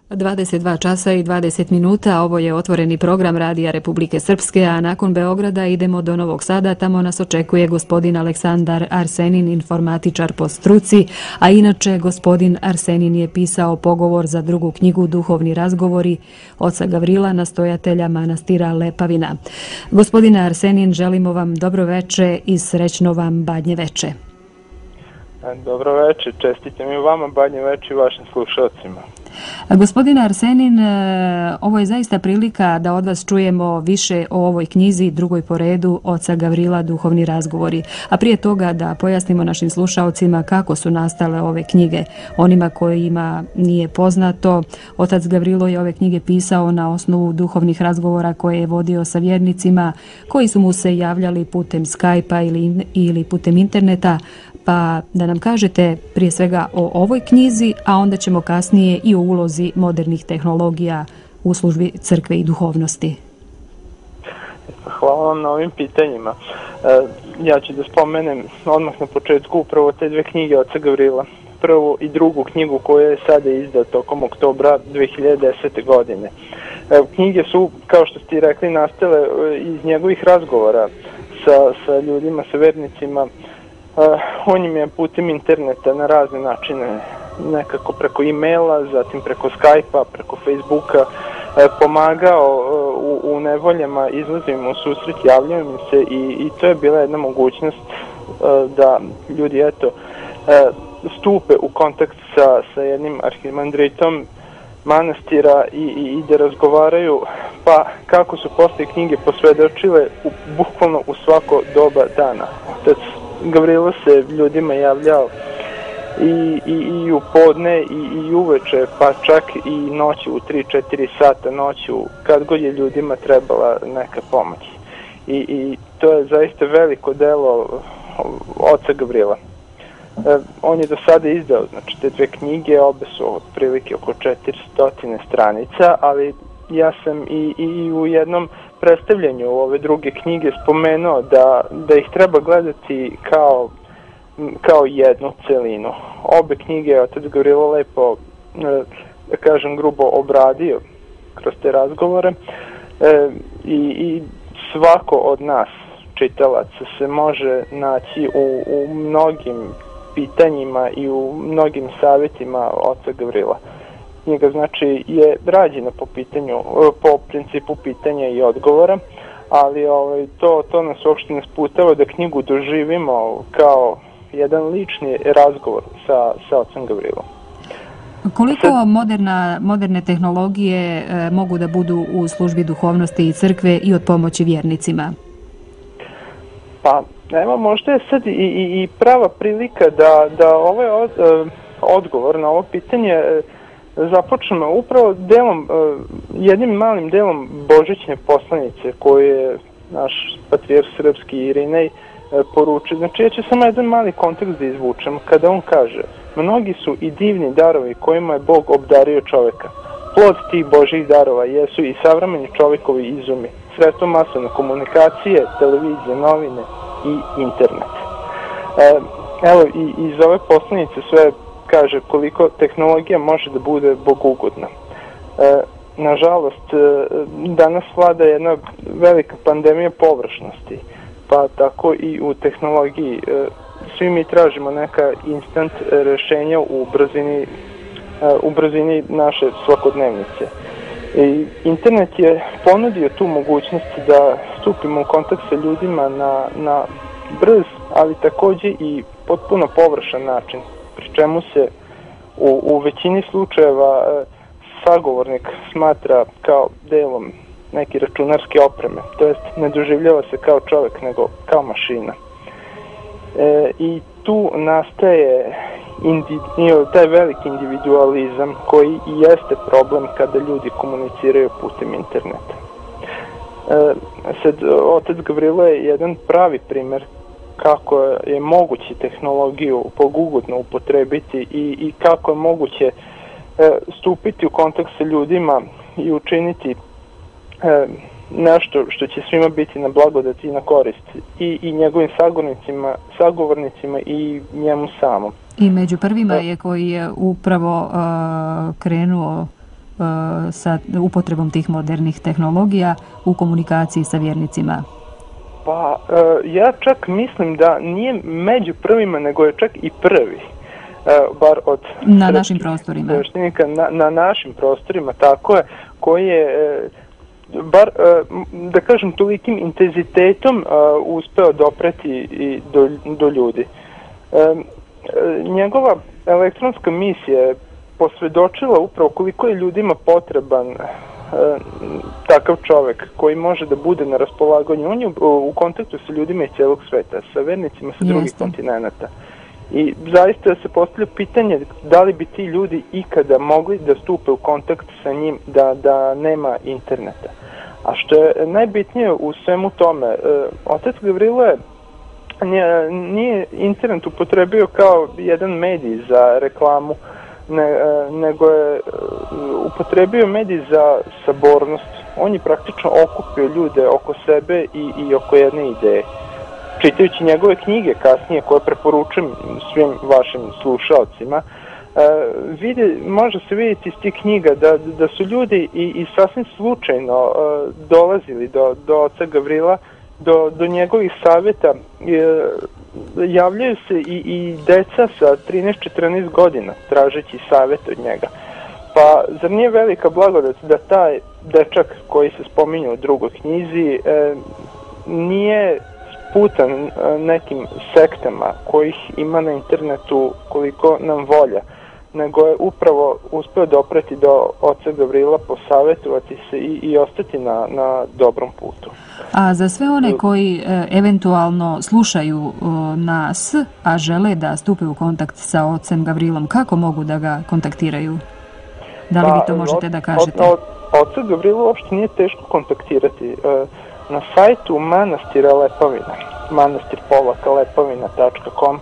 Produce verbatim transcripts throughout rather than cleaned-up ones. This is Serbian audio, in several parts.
dvadeset dva časa i dvadeset minuta, ovo je otvoreni program Radija Republike Srpske, a nakon Beograda idemo do Novog Sada, tamo nas očekuje gospodin Aleksandar Arsenin, informatičar po struci, a inače gospodin Arsenin je pisao pogovor za drugu knjigu Duhovni razgovori oca Gavrila, nastojatelja manastira Lepavina. Gospodine Arsenin, želimo vam dobro veče i srećno vam Badnje veče. Dobro veče, čestitam i vama Badnje veče i vašim slušalcima. Gospodine Arsenin, ovo je zaista prilika da od vas čujemo više o ovoj knjizi, drugoj po redu, oca Gavrila, Duhovni razgovori. A prije toga da pojasnimo našim slušaocima kako su nastale ove knjige. Onima kojima nije poznato, otac Gavrilo je ove knjige pisao na osnovu duhovnih razgovora koje je vodio sa vjernicima, koji su mu se javljali putem Skype-a ili, ili putem interneta. Pa da nam kažete prije svega o ovoj knjizi, a onda ćemo kasnije i o ulozi modernih tehnologija u službi crkve i duhovnosti. Hvala vam na ovim pitanjima. Ja ću da spomenem odmah na početku upravo te dve knjige oca Gavrila. Prvu i drugu knjigu koja je sada izdata tokom oktobra dve hiljade desete. godine. Knjige su, kao što ste rekli, nastale iz njegovih razgovora sa, sa ljudima, sa vernicima. Uh, on im je putem interneta na razne načine, nekako preko e-maila, zatim preko Skype-a, preko Facebooka, uh, pomagao uh, u, u nevoljama, izlazio im u susret, javljao im se i, i to je bila jedna mogućnost uh, da ljudi eto, uh, stupe u kontakt sa, sa jednim arhimandritom manastira i, i, i da razgovaraju, pa kako su posle knjige posvedočile u, bukvalno u svako doba dana. Otac Gavrilo se ljudima javljao i, i, i u podne i, i uveče, pa čak i noću u tri četiri sata noću, kad god je ljudima trebala neka pomoć. I, i to je zaista veliko delo oca Gavrila. E, on je do sada izdao, znači, te dve knjige, obe su otprilike oko četiristo stranica, ali ja sam i, i u jednom predstavljanju ove druge knjige spomenuo da, da ih treba gledati kao, kao jednu celinu. Obe knjige je otac Gavrilo lepo, da kažem grubo, obradio kroz te razgovore e, i, i svako od nas, čitalaca, se može naći u, u mnogim pitanjima i u mnogim savjetima oca Gavrila. Knjiga znači je rađena po pitanju, po principu pitanja i odgovora, ali ovaj, to, to nas uopšte ne sputava da knjigu doživimo kao jedan lični razgovor sa, sa ocem Gavrilom. Koliko Sad, moderna, moderne tehnologije e, mogu da budu u službi duhovnosti i crkve i od pomoći vjernicima? Pa, evo, možda je sad i, i, i prava prilika da, da ovaj od, odgovor na ovo pitanje započnemo upravo delom, jednim malim delom božićne poslanice koju je naš patrijarh srpski Irinej poručio. Znači, ja ću samo jedan mali kontekst da izvučem kada on kaže: mnogi su i divni darovi kojima je Bog obdario čoveka. Plod tih Božih darova jesu i savremeni čovjekovi izumi, sredstvo masovne komunikacije, televizije, novine i internet. Evo, i iz ove poslanice sve kaže koliko tehnologija može da bude bogugodna. E, nažalost, danas vlada jedna velika pandemija površnosti, pa tako i u tehnologiji. E, svi mi tražimo neka instant rešenja u brzini, e, u brzini naše svakodnevnice. I internet je ponudio tu mogućnost da stupimo u kontakt sa ljudima na, na brz, ali takođe i potpuno površan način, pri čemu se u, u većini slučajeva e, sagovornik smatra kao delom neke računarske opreme, to jest ne doživljava se kao čovjek nego kao mašina. E, I tu nastaje indi, taj veliki individualizam koji i jeste problem kada ljudi komuniciraju putem interneta. E, sad, otac Gavrilo je jedan pravi primer kako je moguće tehnologiju pogugodno upotrebiti i, i kako je moguće e, stupiti u kontakt sa ljudima i učiniti e, nešto što će svima biti na blagodat i na korist i, i njegovim sagovornicima, sagovornicima i njemu samom. I među prvima je koji je upravo uh, krenuo sa upotrebom tih modernih tehnologija u komunikaciji sa vjernicima? Pa, ja čak mislim da nije među prvima, nego je čak i prvi. Bar od na našim prostorima. Na, na našim prostorima, tako je, koji je, bar, da kažem, tolikim intenzitetom uspeo dopreti i do, do ljudi. Njegova elektronska misija je posvjedočila upravo koliko je ljudima potreban takav čovjek koji može da bude na raspolaganju. On je u kontaktu sa ljudima iz cijelog sveta, sa vernicima sa drugih kontinenta. I zaista se postavlja pitanje da li bi ti ljudi ikada mogli da stupe u kontakt sa njim da, da nema interneta. A što je najbitnije u svemu tome, otac Gavrilo je nije, nije internet upotrebio kao jedan medij za reklamu, ne, nego je upotrebio medij za sabornost. On je praktično okupio ljude oko sebe i, i oko jedne ideje. Čitajući njegove knjige kasnije, koje preporučujem svim vašim slušalcima, vide, može se vidjeti iz tih knjiga da, da su ljudi i, i sasvim slučajno dolazili do, do oca Gavrila, do, do njegovih savjeta. Javljaju se i, i deca sa trinaest četrnaest godina tražeći savjet od njega. Pa zar nije velika blagodat da taj dečak koji se spominje u drugoj knjizi nije putan nekim sektama kojih ima na internetu koliko nam volja, nego je upravo uspeo dopreti do oca Gavrila, posavjetovati se i, i ostati na, na dobrom putu. A za sve one koji e, eventualno slušaju e, nas, a žele da stupe u kontakt sa ocem Gavrilom, kako mogu da ga kontaktiraju? Da li vi to možete da kažete? Od, od, oca Gavrila uopšte nije teško kontaktirati. E, Na sajtu manastira Lepovina, manastir polaka lepovina tačka com,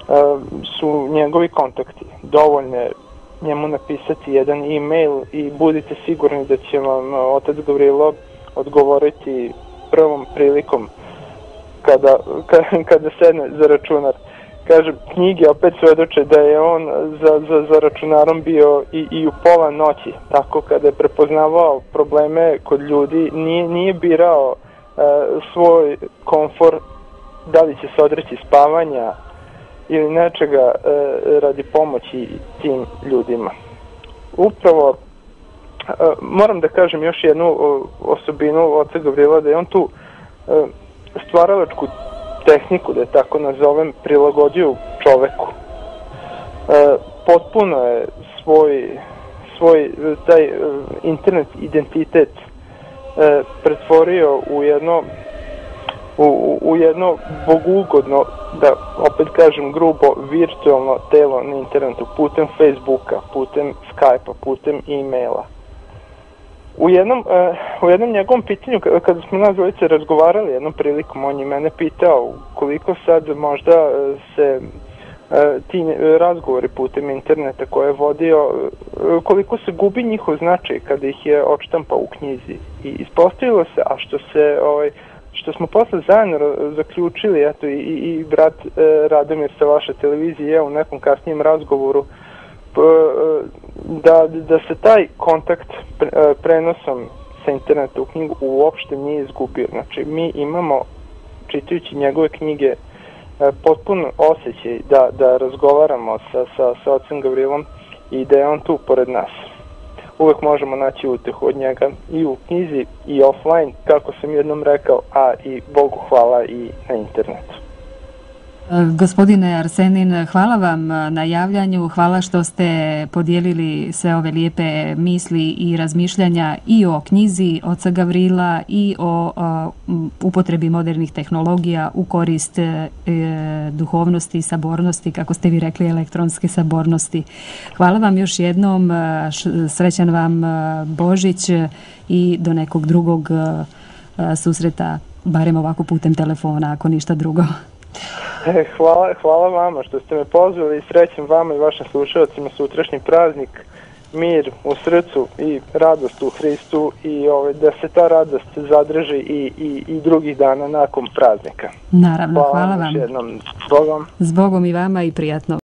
su njegovi kontakti. Dovoljno je njemu napisati jedan e-mail i budite sigurni da će vam otac Gavrilo odgovoriti prvom prilikom kada, kada sedne za računar. Kažem, knjige opet svedoče da je on za, za, za računarom bio i, i u pola noći. Tako kada je prepoznavao probleme kod ljudi, nije, nije birao svoj komfor, da li će se odreći spavanja ili nečega radi pomoći tim ljudima. Upravo moram da kažem još jednu osobinu oca Gavrila, da je on tu stvaralačku tehniku, da je tako nazovem, prilagodio čoveku. Potpuno je svoj, svoj taj internet identitet pretvorio u jedno u, u jedno bogugodno, da opet kažem grubo, virtualno telo na internetu, putem Facebooka, putem Skype-a, putem e-maila. U jednom, u jednom njegovom pitanju, kada smo nas dvojice razgovarali jednom prilikom, on je mene pitao koliko sad možda se ti razgovori putem interneta koje je vodio, koliko se gubi njihov značaj kada ih je odštampao u knjizi. I ispostavilo se, a što se ovaj, što smo posle zajedno zaključili, eto i, i brat Radomir sa vaše televizije u nekom kasnijem razgovoru, da, da se taj kontakt prenosom sa interneta u knjigu uopšte nije izgubio. Znači, mi imamo, čitajući njegove knjige, potpuno osjećaj da, da razgovaramo sa, sa, sa ocem Gavrilom i da je on tu pored nas. Uvek možemo naći utehu od njega i u knjizi i offline, kako sam jednom rekao, a i Bogu hvala i na internetu. Gospodine Arsenin, hvala vam na javljanju, hvala što ste podijelili sve ove lijepe misli i razmišljanja i o knjizi oca Gavrila i o, o upotrebi modernih tehnologija u korist e, duhovnosti i sabornosti, kako ste vi rekli, elektronske sabornosti. Hvala vam još jednom, srećan vam Božić i do nekog drugog susreta, barem ovako putem telefona, ako ništa drugo. Hvala, hvala vama što ste me pozvali i srećem vama i vašim slušalcima sutrašnji praznik, mir u srcu i radost u Hristu i ovaj, da se ta radost zadrži i, i, i drugih dana nakon praznika. Naravno, hvala, hvala vam. Još jednom, Zbogom. Zbogom i vama i prijatno.